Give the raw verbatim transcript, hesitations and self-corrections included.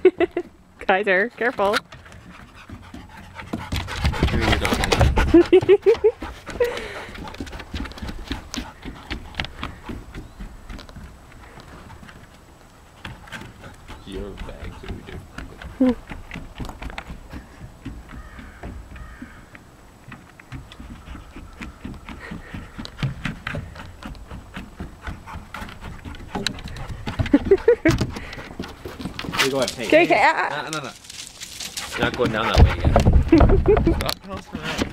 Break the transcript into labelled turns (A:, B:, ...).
A: Kaiser, careful.
B: Your bag, so we do. You go ahead, take it.
A: Okay, okay. Ah,
B: No, no, no. You're not going down that way yet. Stop pouncing around.